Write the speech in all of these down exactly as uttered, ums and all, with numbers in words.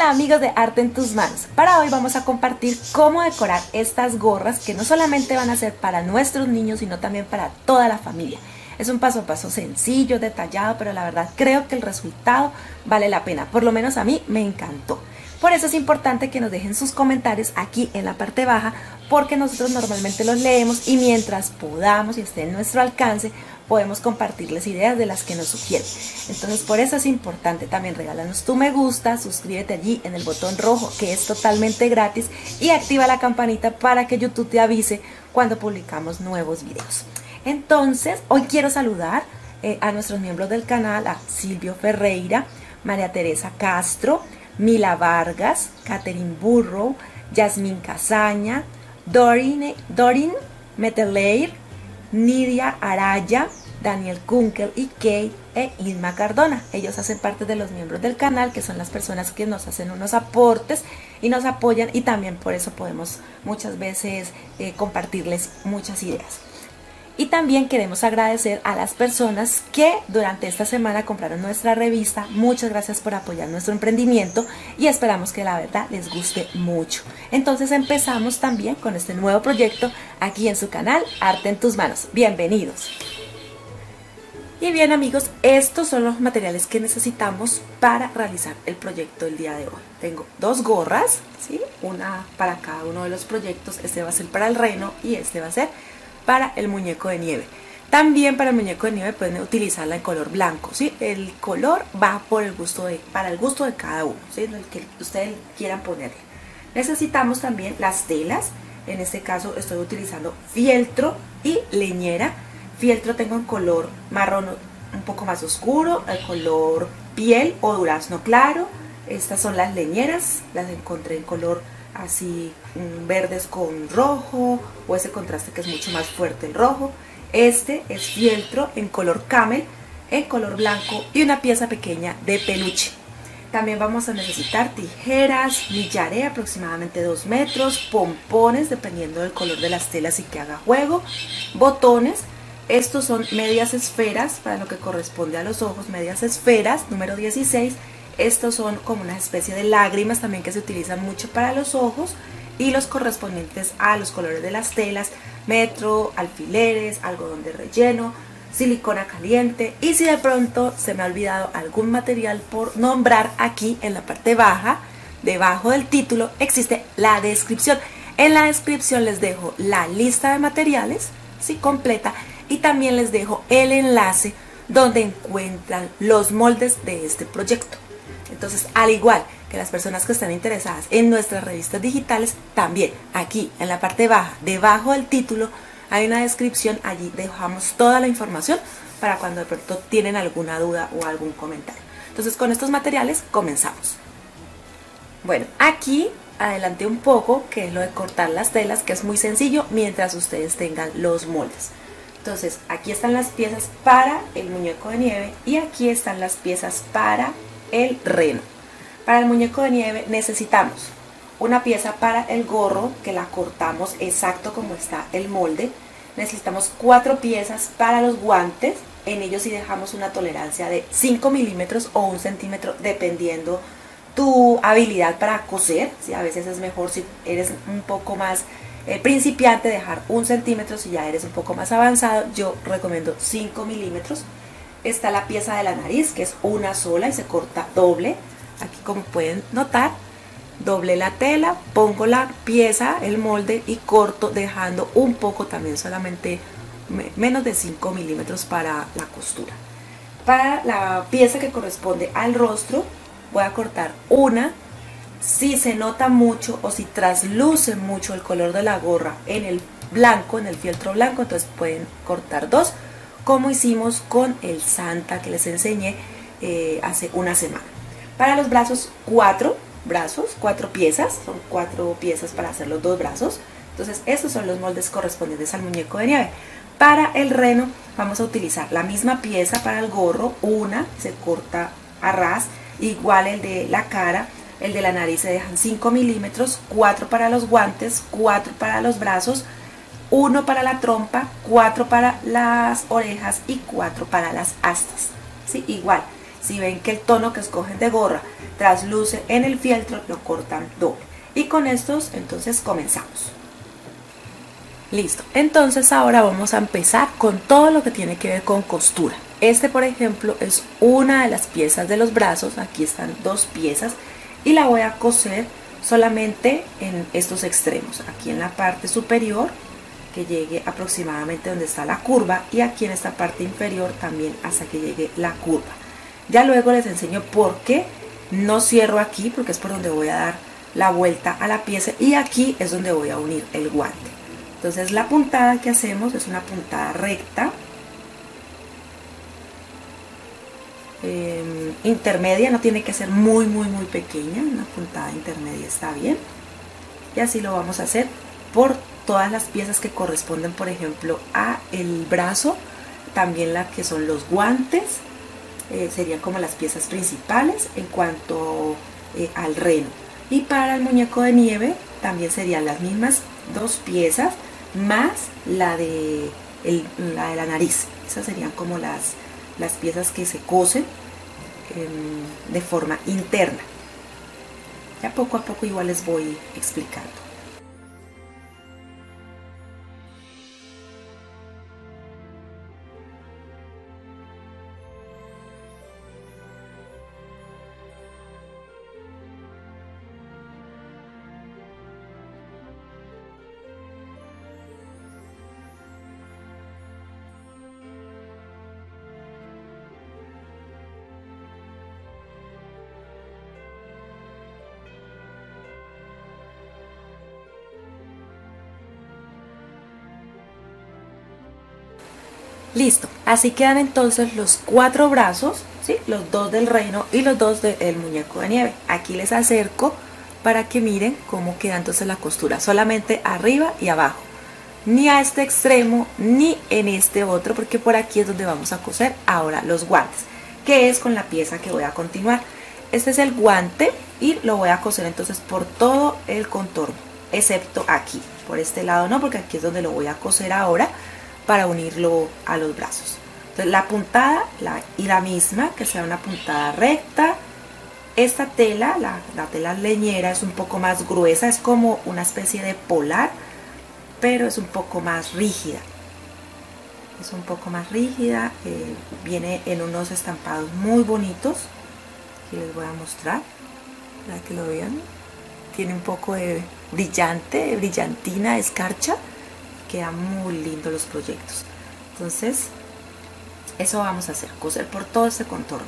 Hola amigos de Arte en tus Manos. Para hoy vamos a compartir cómo decorar estas gorras que no solamente van a ser para nuestros niños, sino también para toda la familia. Es un paso a paso sencillo, detallado, pero la verdad creo que el resultado vale la pena. Por lo menos a mí me encantó. Por eso es importante que nos dejen sus comentarios aquí en la parte baja, porque nosotros normalmente los leemos y mientras podamos y esté en nuestro alcance, podemos compartirles ideas de las que nos sugieren. Entonces por eso es importante también regálanos tu me gusta, suscríbete allí en el botón rojo que es totalmente gratis y activa la campanita para que YouTube te avise cuando publicamos nuevos videos. Entonces hoy quiero saludar eh, a nuestros miembros del canal, a Silvio Ferreira, María Teresa Castro, Mila Vargas, Catherine Burrow, Yasmín Casaña, Dorin, Dorin Meteleir, Nidia Araya, Daniel Kunkel y Kate e Inma Cardona. Ellos hacen parte de los miembros del canal, que son las personas que nos hacen unos aportes y nos apoyan, y también por eso podemos muchas veces eh, compartirles muchas ideas. Y también queremos agradecer a las personas que durante esta semana compraron nuestra revista. Muchas gracias por apoyar nuestro emprendimiento y esperamos que la verdad les guste mucho. Entonces empezamos también con este nuevo proyecto aquí en su canal Arte en tus Manos. Bienvenidos. Y bien amigos, estos son los materiales que necesitamos para realizar el proyecto del día de hoy. Tengo dos gorras, ¿sí? Una para cada uno de los proyectos. Este va a ser para el reno y este va a ser para el muñeco de nieve. También para el muñeco de nieve pueden utilizarla en color blanco, ¿sí? El color va por el gusto de, para el gusto de cada uno, ¿sí? El que ustedes quieran ponerle. Necesitamos también las telas. En este caso estoy utilizando fieltro y leñera. Fieltro tengo en color marrón un poco más oscuro, el color piel o durazno claro. Estas son las leñeras, las encontré en color así um, verdes con rojo, o ese contraste que es mucho más fuerte el rojo. Este es fieltro en color camel, en color blanco, y una pieza pequeña de peluche. También vamos a necesitar tijeras, millaré aproximadamente dos metros, pompones dependiendo del color de las telas y que haga juego, botones. Estos son medias esferas para lo que corresponde a los ojos, medias esferas número dieciséis. Estos son como una especie de lágrimas también que se utilizan mucho para los ojos, y los correspondientes a los colores de las telas, metro, alfileres, algodón de relleno, silicona caliente. Y si de pronto se me ha olvidado algún material por nombrar, aquí en la parte baja, debajo del título, existe la descripción. En la descripción les dejo la lista de materiales, ¿sí? Completa, y también les dejo el enlace donde encuentran los moldes de este proyecto. Entonces, al igual que las personas que están interesadas en nuestras revistas digitales, también aquí en la parte baja, debajo del título, hay una descripción. Allí dejamos toda la información para cuando de pronto tienen alguna duda o algún comentario. Entonces, con estos materiales comenzamos. Bueno, aquí adelanté un poco, que es lo de cortar las telas, que es muy sencillo mientras ustedes tengan los moldes. Entonces, aquí están las piezas para el muñeco de nieve y aquí están las piezas para el reno. Para el muñeco de nieve necesitamos una pieza para el gorro, que la cortamos exacto como está el molde. Necesitamos cuatro piezas para los guantes. En ellos sí dejamos una tolerancia de cinco milímetros o un centímetro, dependiendo tu habilidad para coser. ¿Sí? A veces es mejor, si eres un poco más eh, principiante, dejar un centímetro. Si ya eres un poco más avanzado, yo recomiendo cinco milímetros. Está la pieza de la nariz, que es una sola y se corta doble. Aquí, como pueden notar, doble la tela, pongo la pieza, el molde, y corto, dejando un poco también, solamente menos de cinco milímetros para la costura. Para la pieza que corresponde al rostro, voy a cortar una. Si se nota mucho o si trasluce mucho el color de la gorra en el blanco, en el fieltro blanco, entonces pueden cortar dos, como hicimos con el Santa que les enseñé eh, hace una semana. Para los brazos, cuatro brazos, cuatro piezas, son cuatro piezas para hacer los dos brazos. Entonces estos son los moldes correspondientes al muñeco de nieve. Para el reno vamos a utilizar la misma pieza para el gorro, una se corta a ras, igual el de la cara, el de la nariz se dejan cinco milímetros, cuatro para los guantes, cuatro para los brazos, uno para la trompa, cuatro para las orejas y cuatro para las astas. ¿Sí? Igual, Si ven que el tono que escogen de gorra trasluce en el fieltro, lo cortan doble. Y con estos entonces comenzamos. Listo, entonces ahora vamos a empezar con todo lo que tiene que ver con costura. Este, por ejemplo, es una de las piezas de los brazos. Aquí están dos piezas y la voy a coser solamente en estos extremos. Aquí en la parte superior, que llegue aproximadamente donde está la curva, y aquí en esta parte inferior también hasta que llegue la curva. Ya luego les enseño por qué no cierro aquí, porque es por donde voy a dar la vuelta a la pieza, y aquí es donde voy a unir el guante. Entonces la puntada que hacemos es una puntada recta, eh, intermedia, no tiene que ser muy muy muy pequeña, una puntada intermedia está bien. Y así lo vamos a hacer por todas las piezas que corresponden, por ejemplo, a el brazo, también las que son los guantes, eh, serían como las piezas principales en cuanto eh, al reno. Y para el muñeco de nieve también serían las mismas dos piezas, más la de, el, la, de la nariz. Esas serían como las, las piezas que se cosen eh, de forma interna. Ya poco a poco igual les voy explicando. Listo, así quedan entonces los cuatro brazos, ¿sí? Los dos del reno y los dos del muñeco de nieve. Aquí les acerco para que miren cómo queda entonces la costura, solamente arriba y abajo, ni a este extremo ni en este otro, porque por aquí es donde vamos a coser ahora los guantes, que es con la pieza que voy a continuar. Este es el guante y lo voy a coser entonces por todo el contorno, excepto aquí, por este lado no, porque aquí es donde lo voy a coser ahora para unirlo a los brazos. Entonces la puntada la, y la misma, que sea una puntada recta. Esta tela, la, la tela leñera, es un poco más gruesa, es como una especie de polar, pero es un poco más rígida. Es un poco más rígida, eh, viene en unos estampados muy bonitos. Aquí les voy a mostrar para que lo vean. Tiene un poco de brillante, de brillantina, escarcha. Quedan muy lindos los proyectos. Entonces eso vamos a hacer, coser por todo este contorno.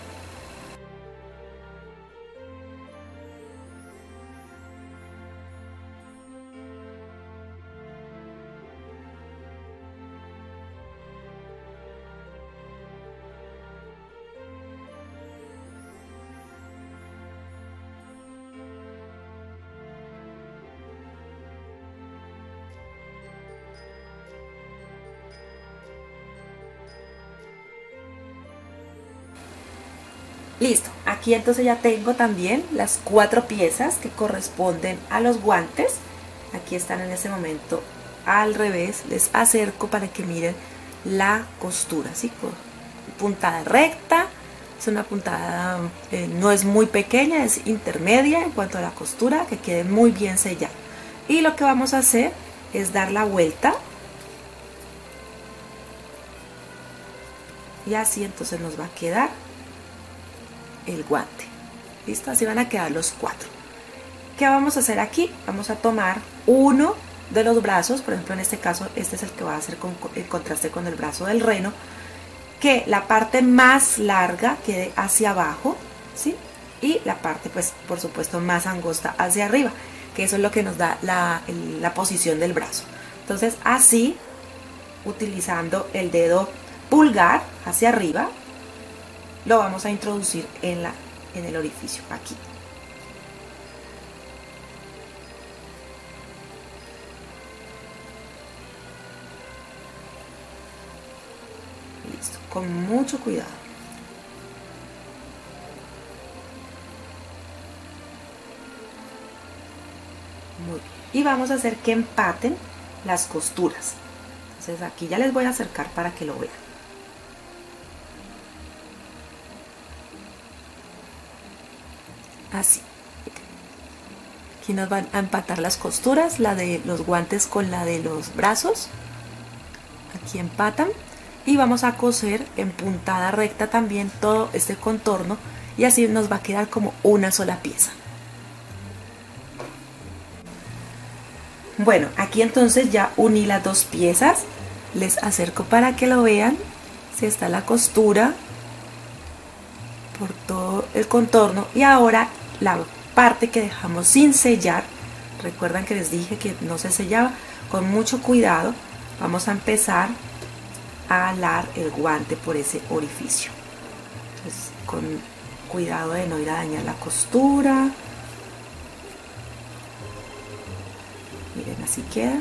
Listo, aquí entonces ya tengo también las cuatro piezas que corresponden a los guantes. Aquí están en este momento al revés. Les acerco para que miren la costura, ¿sí? Puntada recta, es una puntada, eh, no es muy pequeña, es intermedia en cuanto a la costura, que quede muy bien sellada. Y lo que vamos a hacer es dar la vuelta. Y así entonces nos va a quedar el guante. Listo, así van a quedar los cuatro. ¿Qué vamos a hacer aquí? Vamos a tomar uno de los brazos, por ejemplo en este caso este es el que va a hacer con, el contraste con el brazo del reno, que la parte más larga quede hacia abajo, ¿sí? Y la parte pues por supuesto más angosta hacia arriba, que eso es lo que nos da la, el, la posición del brazo. Entonces así, utilizando el dedo pulgar hacia arriba, lo vamos a introducir en, la, en el orificio, aquí. Listo, con mucho cuidado. Muy bien. Y vamos a hacer que empaten las costuras. Entonces aquí ya les voy a acercar para que lo vean. así. Aquí nos van a empatar las costuras, la de los guantes con la de los brazos. Aquí empatan y vamos a coser en puntada recta también todo este contorno y así nos va a quedar como una sola pieza. Bueno, aquí entonces ya uní las dos piezas, les acerco para que lo vean. Si está la costura por todo el contorno y ahora la parte que dejamos sin sellar, recuerdan que les dije que no se sellaba, con mucho cuidado vamos a empezar a alar el guante por ese orificio. Entonces, con cuidado de no ir a dañar la costura. Miren, así queda.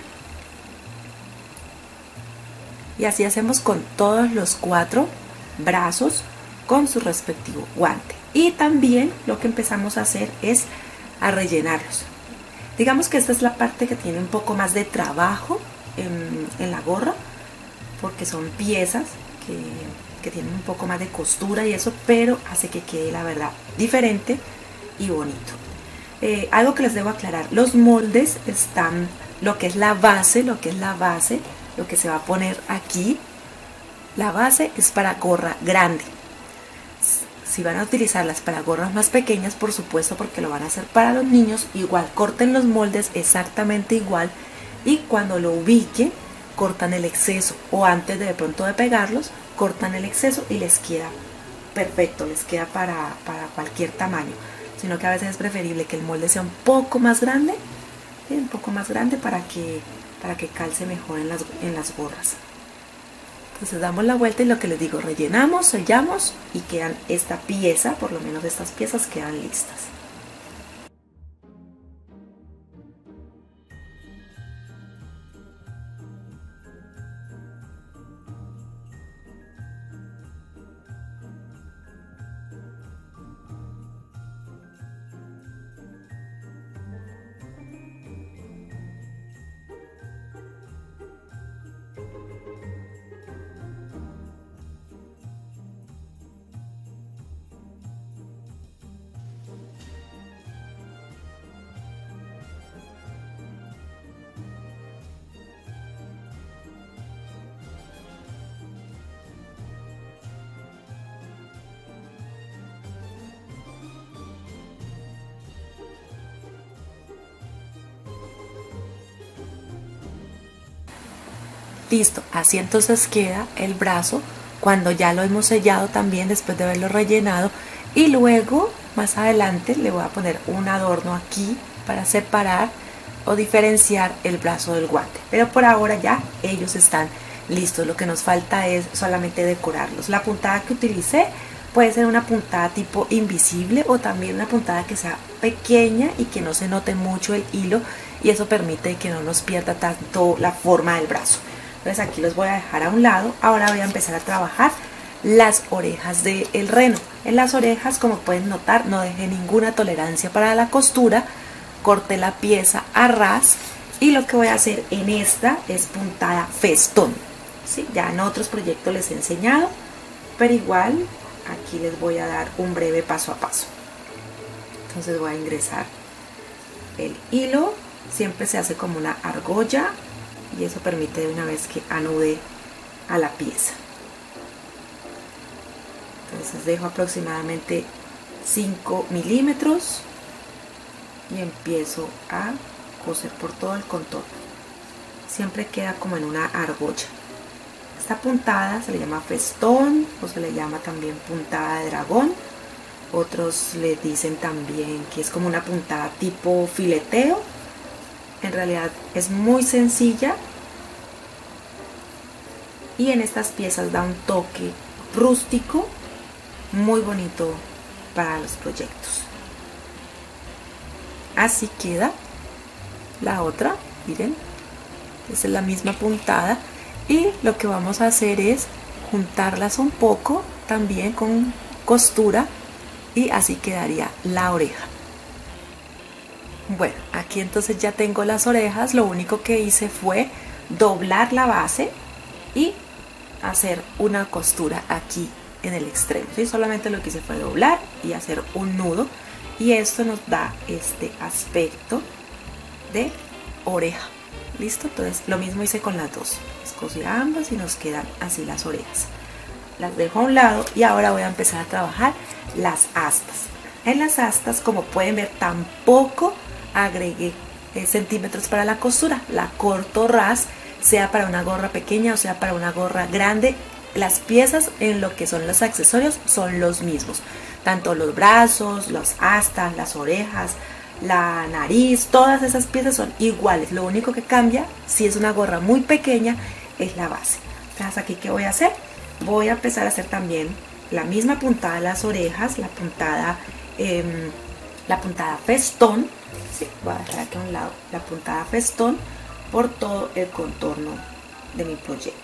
Y así hacemos con todos los cuatro brazos con su respectivo guante. Y también lo que empezamos a hacer es a rellenarlos. Digamos que esta es la parte que tiene un poco más de trabajo en, en la gorra, porque son piezas que, que tienen un poco más de costura y eso, pero hace que quede la verdad diferente y bonito. Eh, algo que les debo aclarar, los moldes están, lo que es la base, lo que es la base, lo que se va a poner aquí, la base es para gorra grande. Si van a utilizarlas para gorras más pequeñas, por supuesto, porque lo van a hacer para los niños, igual corten los moldes exactamente igual y cuando lo ubiquen cortan el exceso o antes de, de pronto de pegarlos cortan el exceso y les queda perfecto, les queda para, para cualquier tamaño, sino que a veces es preferible que el molde sea un poco más grande, ¿sí? un poco más grande para que, para que calce mejor en las, en las gorras. Entonces damos la vuelta y lo que les digo, rellenamos, sellamos y quedan esta pieza, por lo menos estas piezas quedan listas. Listo, así entonces queda el brazo cuando ya lo hemos sellado también después de haberlo rellenado y luego más adelante le voy a poner un adorno aquí para separar o diferenciar el brazo del guante, pero por ahora ya ellos están listos. Lo que nos falta es solamente decorarlos. La puntada que utilicé puede ser una puntada tipo invisible o también una puntada que sea pequeña y que no se note mucho el hilo y eso permite que no nos pierda tanto la forma del brazo. Entonces aquí los voy a dejar a un lado. Ahora voy a empezar a trabajar las orejas del reno. En las orejas, como pueden notar, no dejé ninguna tolerancia para la costura. Corté la pieza a ras y lo que voy a hacer en esta es puntada festón. ¿Sí? Ya en otros proyectos les he enseñado, pero igual aquí les voy a dar un breve paso a paso. Entonces voy a ingresar el hilo. Siempre se hace como una argolla y eso permite de una vez que anude a la pieza. Entonces dejo aproximadamente cinco milímetros y empiezo a coser por todo el contorno. Siempre queda como en una argolla. Esta puntada se le llama festón o se le llama también puntada de dragón. Otros le dicen también que es como una puntada tipo fileteo. En realidad es muy sencilla y en estas piezas da un toque rústico muy bonito para los proyectos. Así queda la otra, miren, esa es la misma puntada y lo que vamos a hacer es juntarlas un poco también con costura y así quedaría la oreja. Bueno, aquí entonces ya tengo las orejas. Lo único que hice fue doblar la base y hacer una costura aquí en el extremo, ¿sí? Solamente lo que hice fue doblar y hacer un nudo y esto nos da este aspecto de oreja. ¿Listo? Entonces lo mismo hice con las dos, cosí ambas y nos quedan así las orejas. Las dejo a un lado y ahora voy a empezar a trabajar las astas. En las astas, como pueden ver, tampoco agregué eh, centímetros para la costura, la corto ras, sea para una gorra pequeña o sea para una gorra grande. Las piezas en lo que son los accesorios son los mismos, tanto los brazos, las astas, las orejas, la nariz, todas esas piezas son iguales. Lo único que cambia, si es una gorra muy pequeña, es la base. Entonces aquí, ¿qué voy a hacer? Voy a empezar a hacer también la misma puntada de las orejas, la puntada eh, la puntada festón. Sí, voy a dejar aquí a un lado la puntada festón por todo el contorno de mi proyecto.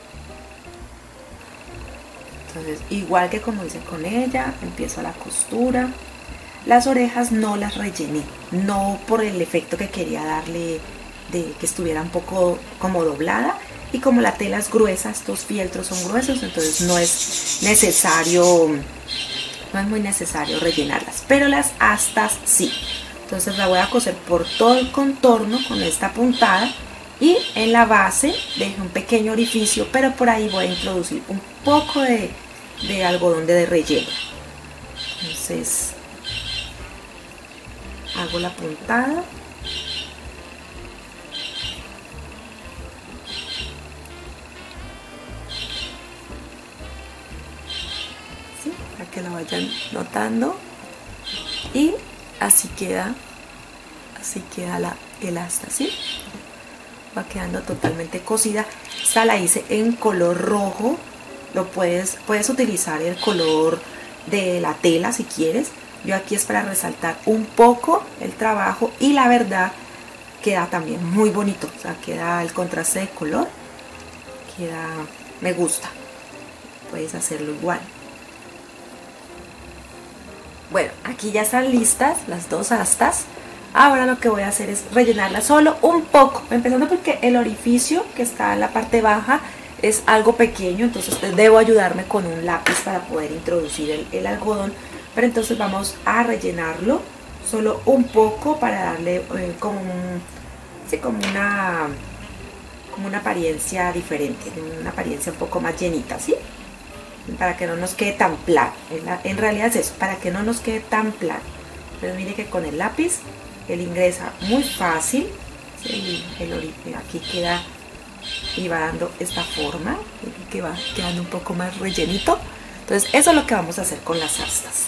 Entonces, igual que como hice con ella, empiezo la costura. Las orejas no las rellené, no por el efecto que quería darle de que estuviera un poco como doblada, y como la tela es gruesa, estos fieltros son gruesos, entonces no es necesario, no es muy necesario rellenarlas, pero las astas sí. Entonces la voy a coser por todo el contorno con esta puntada, y en la base dejo un pequeño orificio, pero por ahí voy a introducir un poco de, de algodón de relleno. Entonces hago la puntada, ¿sí? Para que lo vayan notando, y así queda, así queda la, el asta, ¿sí? Va quedando totalmente cosida. Esta la hice en color rojo, lo puedes, puedes utilizar el color de la tela si quieres. Yo aquí es para resaltar un poco el trabajo, y la verdad queda también muy bonito, o sea, queda el contraste de color, queda, me gusta. Puedes hacerlo igual. Bueno, aquí ya están listas las dos astas. Ahora lo que voy a hacer es rellenarla solo un poco, empezando porque el orificio que está en la parte baja es algo pequeño, entonces debo ayudarme con un lápiz para poder introducir el, el algodón. Pero entonces vamos a rellenarlo solo un poco para darle eh, como, un, sí, como, una, como una apariencia diferente, una apariencia un poco más llenita, ¿sí? Para que no nos quede tan plano. En, la, en realidad es eso, para que no nos quede tan plano. Pero mire que con el lápiz él ingresa muy fácil, ¿sí? El origen aquí queda y va dando esta forma, que va quedando un poco más rellenito. Entonces eso es lo que vamos a hacer con las astas.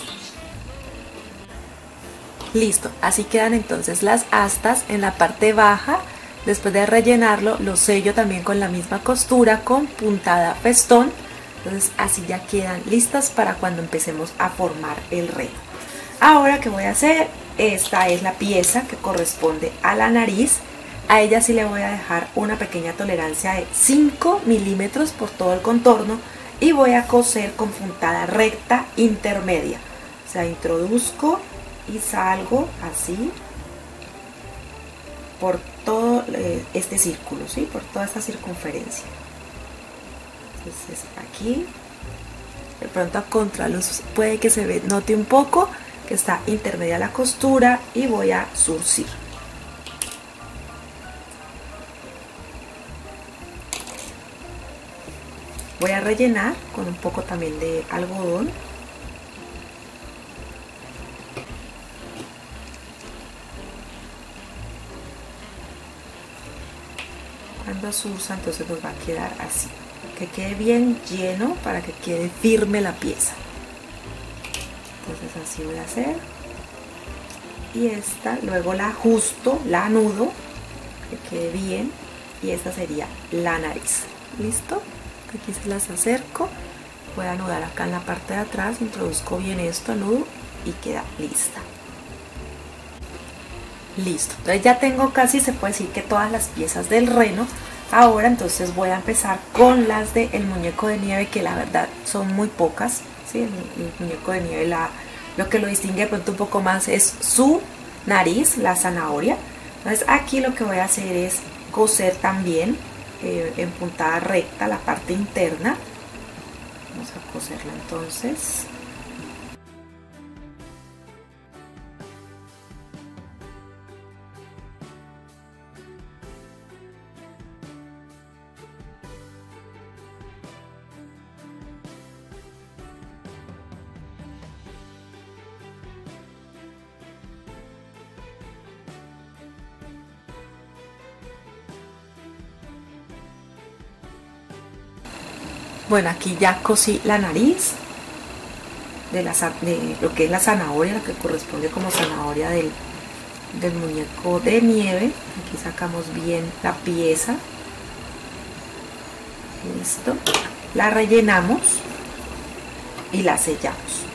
Listo, así quedan entonces las astas en la parte baja. Después de rellenarlo, lo sello también con la misma costura con puntada festón. Entonces así ya quedan listas para cuando empecemos a formar el reno. Ahora, ¿qué voy a hacer? Esta es la pieza que corresponde a la nariz. A ella sí le voy a dejar una pequeña tolerancia de cinco milímetros por todo el contorno, y voy a coser con puntada recta intermedia. O sea, introduzco y salgo así por todo este círculo, ¿sí? Por toda esta circunferencia. Entonces aquí, de pronto a contraluz puede que se ve, note un poco que está intermedia la costura, y voy a surcir. Voy a rellenar con un poco también de algodón. Cuando surza, entonces nos va a quedar así. Que quede bien lleno para que quede firme la pieza. Entonces así voy a hacer. Y esta, luego la ajusto, la anudo, que quede bien. Y esta sería la nariz. ¿Listo? Aquí se las acerco. Voy a anudar acá en la parte de atrás. Introduzco bien esto, anudo y queda lista. Listo. Entonces ya tengo casi, se puede decir que todas las piezas del reno. Ahora entonces voy a empezar con las de el muñeco de nieve, que la verdad son muy pocas, ¿sí? el, el muñeco de nieve, la, lo que lo distingue de pronto un poco más es su nariz, la zanahoria. Entonces aquí lo que voy a hacer es coser también eh, en puntada recta la parte interna. Vamos a coserla entonces. Bueno, aquí ya cosí la nariz de, la, de lo que es la zanahoria, la que corresponde como zanahoria del, del muñeco de nieve. Aquí sacamos bien la pieza. Listo. La rellenamos y la sellamos.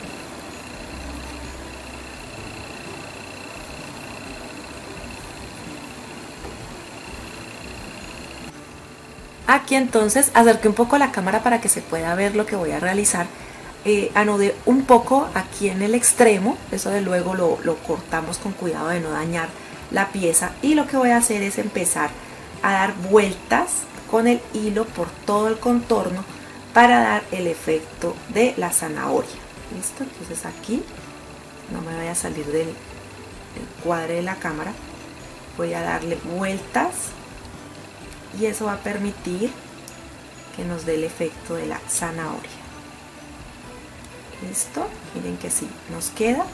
Aquí entonces acerqué un poco la cámara para que se pueda ver lo que voy a realizar. Eh, anudé un poco aquí en el extremo, eso de luego lo, lo cortamos con cuidado de no dañar la pieza, y lo que voy a hacer es empezar a dar vueltas con el hilo por todo el contorno para dar el efecto de la zanahoria. Listo, entonces aquí no me vaya a salir del, del cuadre de la cámara, voy a darle vueltas y eso va a permitir que nos dé el efecto de la zanahoria. Listo, miren que sí nos queda,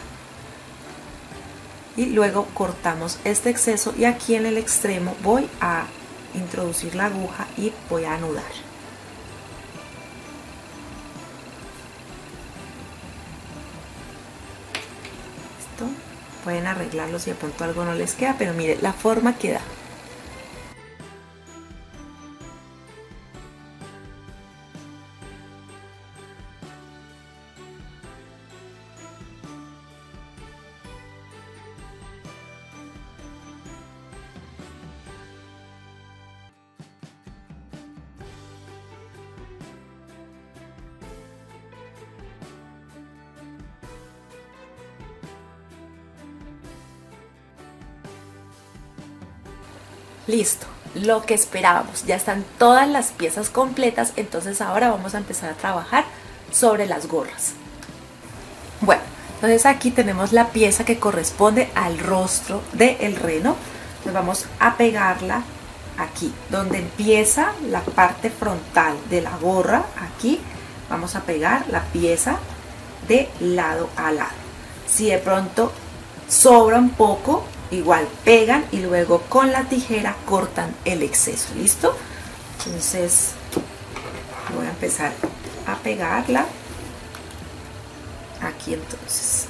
y luego cortamos este exceso y aquí en el extremo voy a introducir la aguja y voy a anudar. Listo, pueden arreglarlo si de pronto algo no les queda, pero miren la forma que da. Listo, lo que esperábamos, ya están todas las piezas completas. Entonces ahora vamos a empezar a trabajar sobre las gorras. Bueno, entonces aquí tenemos la pieza que corresponde al rostro del reno. Entonces vamos a pegarla aquí, donde empieza la parte frontal de la gorra. Aquí vamos a pegar la pieza de lado a lado. Si de pronto sobra un poco, igual pegan y luego con la tijera cortan el exceso. ¿Listo? Entonces voy a empezar a pegarla aquí entonces.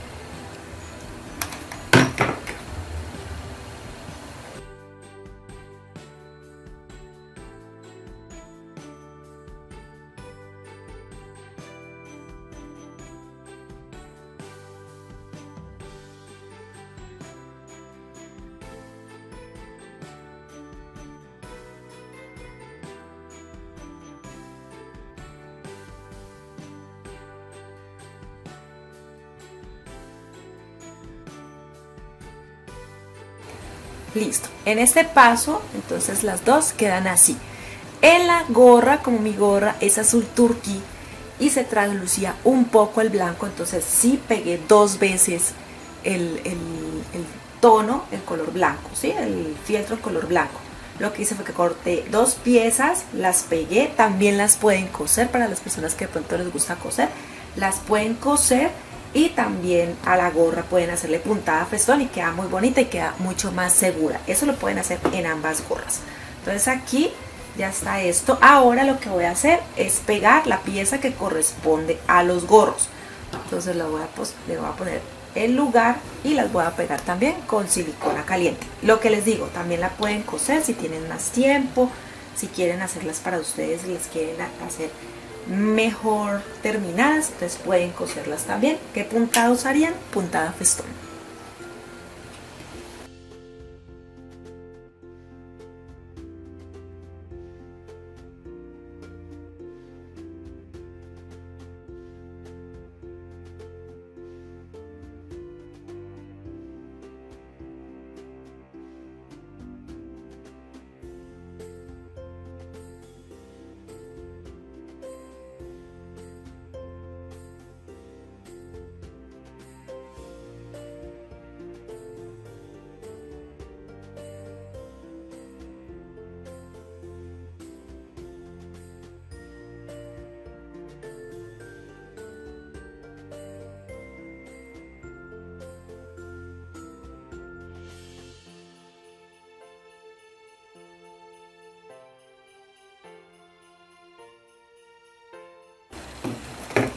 Listo, en este paso entonces las dos quedan así. En la gorra, como mi gorra es azul turquí y se traslucía un poco el blanco, entonces sí pegué dos veces el, el, el tono, el color blanco, ¿sí? El fieltro en color blanco. Lo que hice fue que corté dos piezas, las pegué, también las pueden coser para las personas que de pronto les gusta coser, las pueden coser. Y también a la gorra pueden hacerle puntada festón y queda muy bonita y queda mucho más segura. Eso lo pueden hacer en ambas gorras. Entonces aquí ya está esto. Ahora lo que voy a hacer es pegar la pieza que corresponde a los gorros. Entonces lo voy a, pues, le voy a poner el lugar y las voy a pegar también con silicona caliente. Lo que les digo, también la pueden coser si tienen más tiempo, si quieren hacerlas para ustedes, les quieren hacer mejor terminadas, entonces pueden coserlas también. ¿Qué puntada usarían? Puntada festón.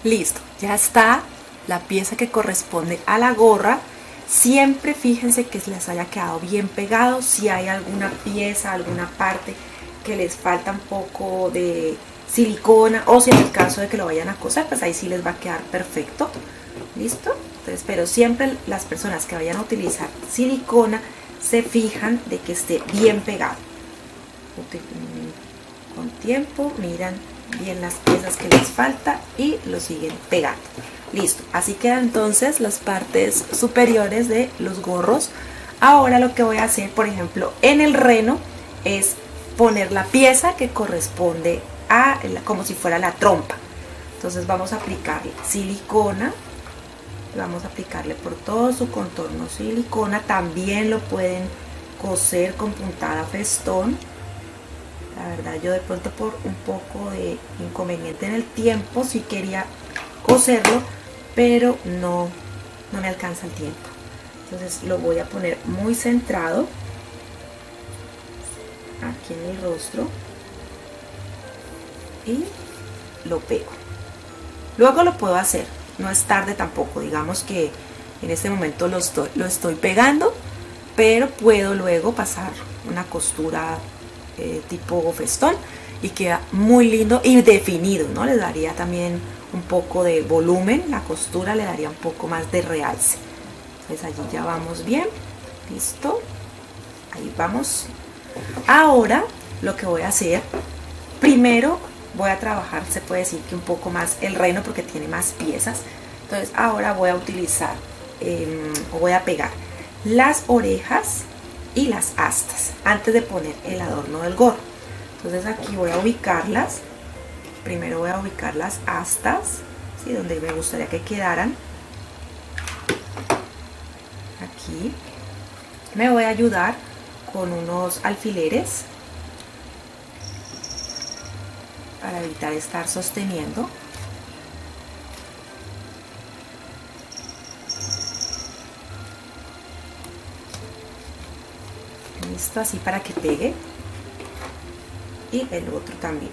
Listo, ya está la pieza que corresponde a la gorra. Siempre fíjense que les haya quedado bien pegado. Si hay alguna pieza, alguna parte que les falta un poco de silicona, o si en el caso de que lo vayan a coser, pues ahí sí les va a quedar perfecto. ¿Listo? Entonces, pero siempre las personas que vayan a utilizar silicona se fijan de que esté bien pegado. Con tiempo miran bien las piezas que les falta y lo siguen pegando. Listo, así quedan entonces las partes superiores de los gorros. Ahora lo que voy a hacer, por ejemplo, en el reno, es poner la pieza que corresponde a, como si fuera la trompa. Entonces vamos a aplicarle silicona, vamos a aplicarle por todo su contorno silicona. También lo pueden coser con puntada festón. La verdad, yo de pronto por un poco de inconveniente en el tiempo sí quería coserlo, pero no, no me alcanza el tiempo. Entonces lo voy a poner muy centrado aquí en el rostro y lo pego. Luego lo puedo hacer, no es tarde tampoco, digamos que en este momento lo estoy, lo estoy pegando, pero puedo luego pasar una costura eh, tipo festón y queda muy lindo y definido, ¿no? Le daría también un poco de volumen, la costura le daría un poco más de realce. Entonces allí ya vamos bien, listo, ahí vamos. Ahora lo que voy a hacer, primero voy a trabajar, se puede decir que un poco más el reno porque tiene más piezas. Entonces ahora voy a utilizar, eh, o voy a pegar las orejas y las astas antes de poner el adorno del gorro. Entonces aquí voy a ubicarlas. Primero voy a ubicar las astas, ¿sí? Donde me gustaría que quedaran. Aquí me voy a ayudar con unos alfileres para evitar estar sosteniendo. Listo, así para que pegue. Y el otro también.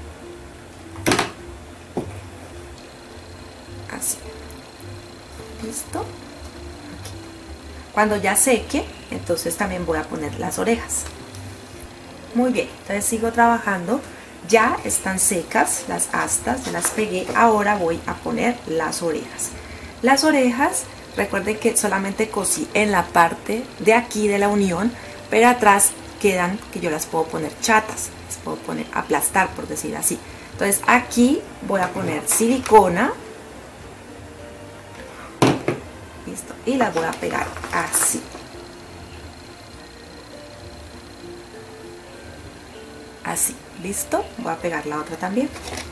Así. Listo. Aquí. Cuando ya seque, entonces también voy a poner las orejas. Muy bien, entonces sigo trabajando. Ya están secas las astas, ya las pegué. Ahora voy a poner las orejas. Las orejas, recuerden que solamente cosí en la parte de aquí de la unión, pero atrás quedan que yo las puedo poner chatas, las puedo poner aplastar, por decir así. Entonces aquí voy a poner silicona. Listo, y las voy a pegar así. Así, listo. Voy a pegar la otra también.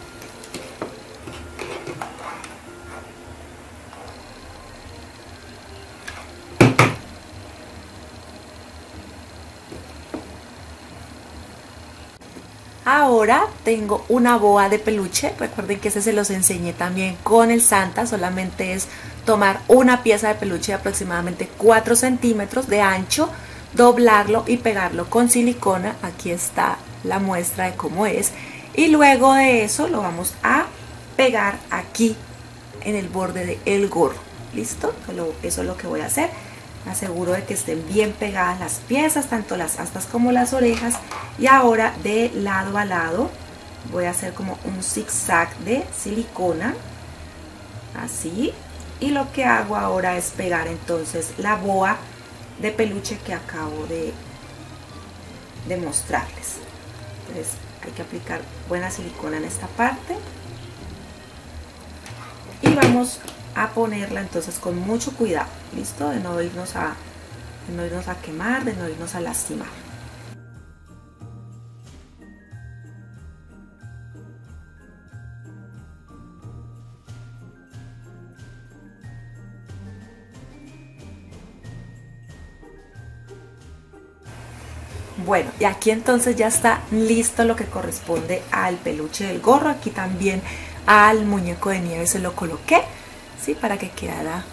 Ahora tengo una boa de peluche. Recuerden que ese se los enseñé también con el Santa. Solamente es tomar una pieza de peluche de aproximadamente cuatro centímetros de ancho, doblarlo y pegarlo con silicona. Aquí está la muestra de cómo es. Y luego de eso lo vamos a pegar aquí en el borde del gorro. ¿Listo? Eso es lo que voy a hacer. Me aseguro de que estén bien pegadas las piezas, tanto las astas como las orejas. Y ahora de lado a lado voy a hacer como un zigzag de silicona, así. Y lo que hago ahora es pegar entonces la boa de peluche que acabo de, de mostrarles. Entonces hay que aplicar buena silicona en esta parte. Y vamos a ponerla entonces con mucho cuidado, listo, de no irnos a, de no irnos a quemar, de no irnos a lastimar. Bueno, y aquí entonces ya está listo lo que corresponde al peluche del gorro. Aquí también al muñeco de nieve se lo coloqué, ¿sí? Para que quedara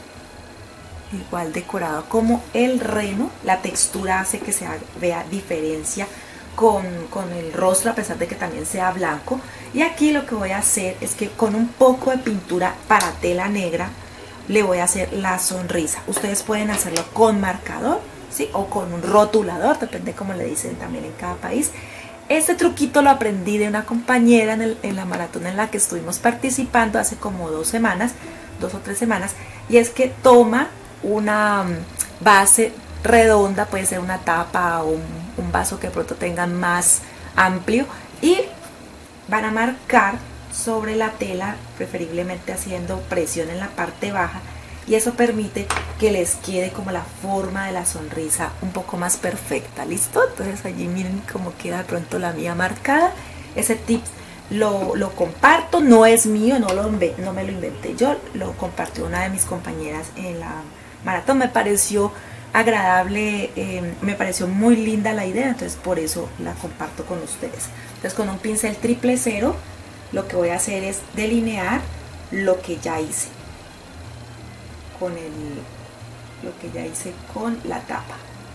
igual decorado como el reno. La textura hace que se vea diferencia con, con el rostro, a pesar de que también sea blanco. Y aquí lo que voy a hacer es que con un poco de pintura para tela negra le voy a hacer la sonrisa. Ustedes pueden hacerlo con marcador, ¿sí? O con un rotulador, depende cómo le dicen también en cada país. Este truquito lo aprendí de una compañera en, el, en la maratón en la que estuvimos participando hace como dos semanas, dos o tres semanas, y es que toma una base redonda, puede ser una tapa o un, un vaso que de pronto tengan más amplio, y van a marcar sobre la tela, preferiblemente haciendo presión en la parte baja, y eso permite que les quede como la forma de la sonrisa un poco más perfecta. ¿Listo? Entonces allí miren cómo queda de pronto la mía marcada. Ese tip lo, lo comparto, no es mío, no, lo, no me lo inventé yo, lo compartió una de mis compañeras en la maratón. Me pareció agradable, eh, me pareció muy linda la idea, entonces por eso la comparto con ustedes. Entonces con un pincel triple cero lo que voy a hacer es delinear lo que ya hice con el, lo que ya hice con la tapa.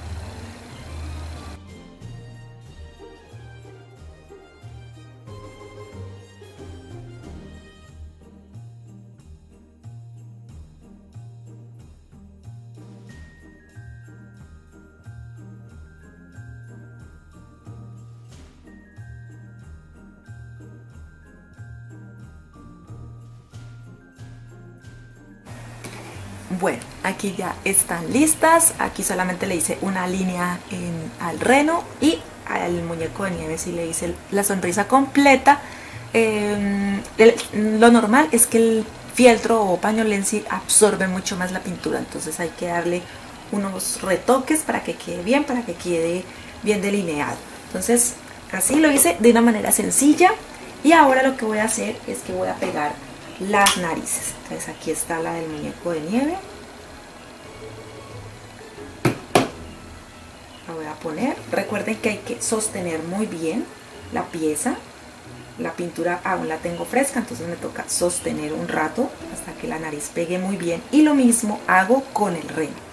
Bueno, aquí ya están listas. Aquí solamente le hice una línea en, al reno, y al muñeco de nieve sí le hice la sonrisa completa. Eh, el, lo normal es que el fieltro o pañolensi absorbe mucho más la pintura, entonces hay que darle unos retoques para que quede bien, para que quede bien delineado. Entonces así lo hice de una manera sencilla, y ahora lo que voy a hacer es que voy a pegar las narices. Entonces aquí está la del muñeco de nieve, la voy a poner. Recuerden que hay que sostener muy bien la pieza. La pintura aún la tengo fresca, entonces me toca sostener un rato hasta que la nariz pegue muy bien, y lo mismo hago con el reno.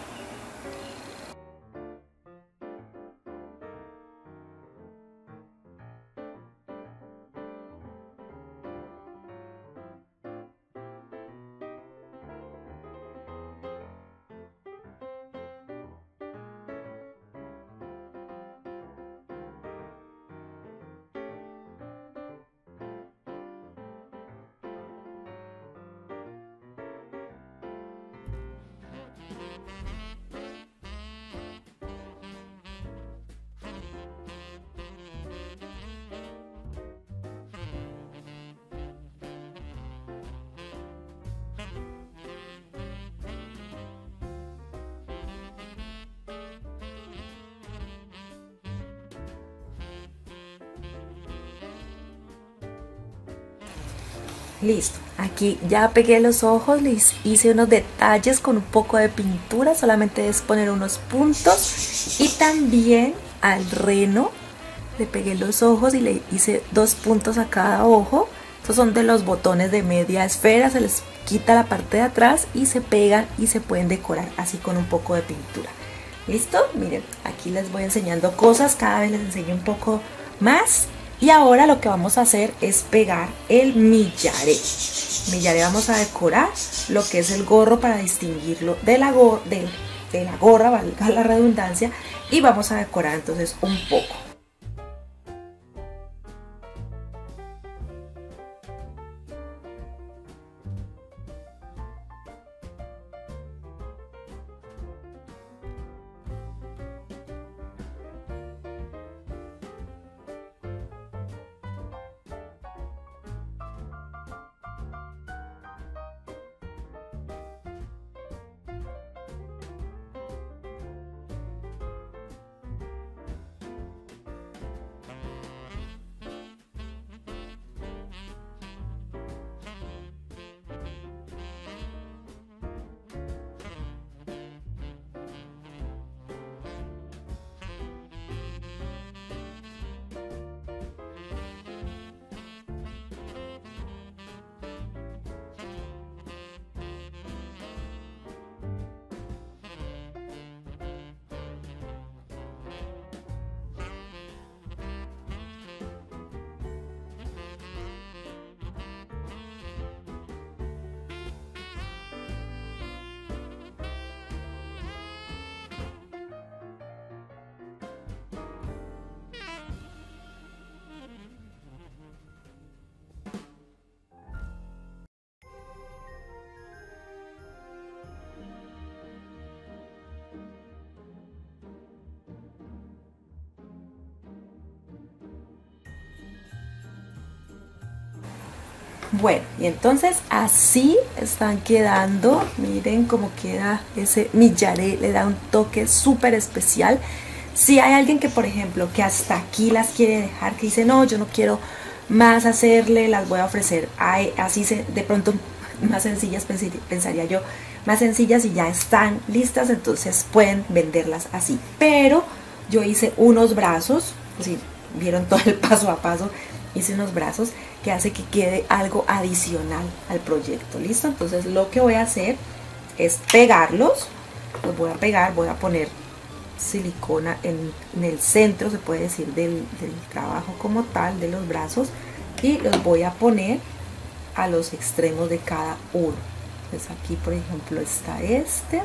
Listo, aquí ya pegué los ojos, les hice unos detalles con un poco de pintura, solamente es poner unos puntos, y también al reno le pegué los ojos y le hice dos puntos a cada ojo. Estos son de los botones de media esfera, se les quita la parte de atrás y se pegan y se pueden decorar así con un poco de pintura. ¿Listo? Miren, aquí les voy enseñando cosas, cada vez les enseño un poco más. Y ahora lo que vamos a hacer es pegar el millaré. Millaré vamos a decorar lo que es el gorro para distinguirlo de la, go de, de la gorra, valga la redundancia, y vamos a decorar entonces un poco. Bueno, y entonces así están quedando. Miren cómo queda ese millaré, le da un toque súper especial. Si hay alguien que, por ejemplo, que hasta aquí las quiere dejar, que dice, no, yo no quiero más hacerle, las voy a ofrecer Ay, así se, de pronto más sencillas, pensaría yo, más sencillas y ya están listas, entonces pueden venderlas así. Pero yo hice unos brazos, si vieron todo el paso a paso, hice unos brazos que hace que quede algo adicional al proyecto. ¿Listo? Entonces lo que voy a hacer es pegarlos. Los voy a pegar, voy a poner silicona en, en el centro, se puede decir, del, del trabajo como tal, de los brazos, y los voy a poner a los extremos de cada uno. Entonces aquí, por ejemplo, está este,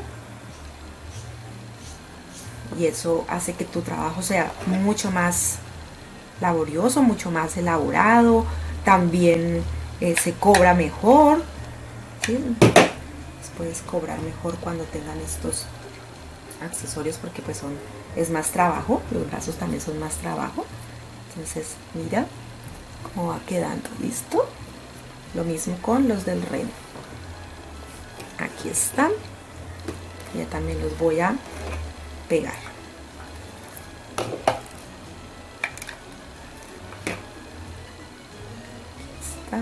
y eso hace que tu trabajo sea mucho más laborioso, mucho más elaborado. También eh, se cobra mejor, ¿sí? Puedes cobrar mejor cuando tengan estos accesorios, porque pues son, es más trabajo, los brazos también son más trabajo. Entonces mira cómo va quedando. ¿Listo? Lo mismo con los del remo. Aquí están. Ya también los voy a pegar. Está.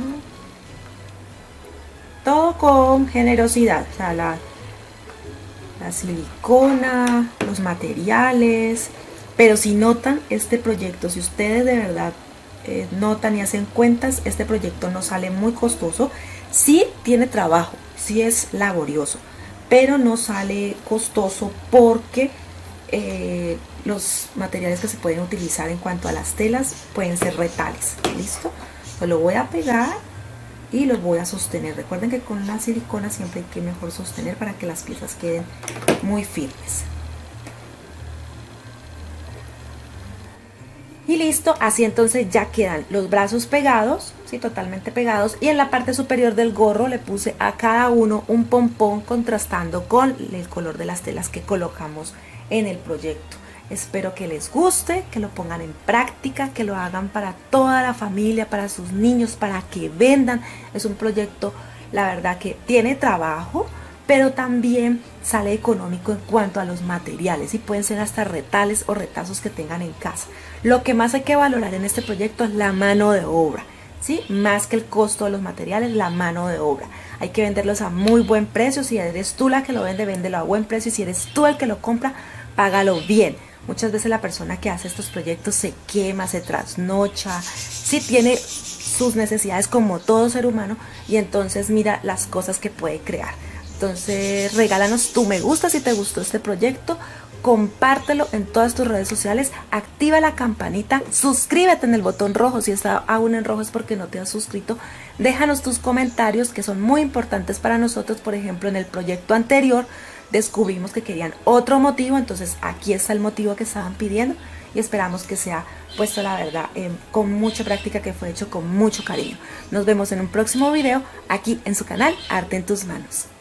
Todo con generosidad, o sea, la, la silicona, los materiales. Pero si notan este proyecto, si ustedes de verdad eh, notan y hacen cuentas, este proyecto no sale muy costoso. Sí tiene trabajo, sí es laborioso, pero no sale costoso porque eh, los materiales que se pueden utilizar en cuanto a las telas pueden ser retales. ¿Listo? Pues lo voy a pegar y los voy a sostener. Recuerden que con la silicona siempre hay que mejor sostener para que las piezas queden muy firmes. Y listo, así entonces ya quedan los brazos pegados, ¿sí? Totalmente pegados. Y en la parte superior del gorro le puse a cada uno un pompón contrastando con el color de las telas que colocamos en el proyecto. Espero que les guste, que lo pongan en práctica, que lo hagan para toda la familia, para sus niños, para que vendan. Es un proyecto, la verdad, que tiene trabajo, pero también sale económico en cuanto a los materiales y pueden ser hasta retales o retazos que tengan en casa. Lo que más hay que valorar en este proyecto es la mano de obra, ¿sí? Más que el costo de los materiales, la mano de obra. Hay que venderlos a muy buen precio. Si eres tú la que lo vende, véndelo a buen precio. Y si eres tú el que lo compra, págalo bien. Muchas veces la persona que hace estos proyectos se quema, se trasnocha, sí tiene sus necesidades como todo ser humano, y entonces mira las cosas que puede crear. Entonces regálanos tu me gusta si te gustó este proyecto, compártelo en todas tus redes sociales, activa la campanita, suscríbete en el botón rojo, si está aún en rojo es porque no te has suscrito. Déjanos tus comentarios que son muy importantes para nosotros. Por ejemplo, en el proyecto anterior descubrimos que querían otro motivo, entonces aquí está el motivo que estaban pidiendo y esperamos que sea puesto, la verdad, eh, con mucha práctica, que fue hecho con mucho cariño. Nos vemos en un próximo video aquí en su canal Arte en tus Manos.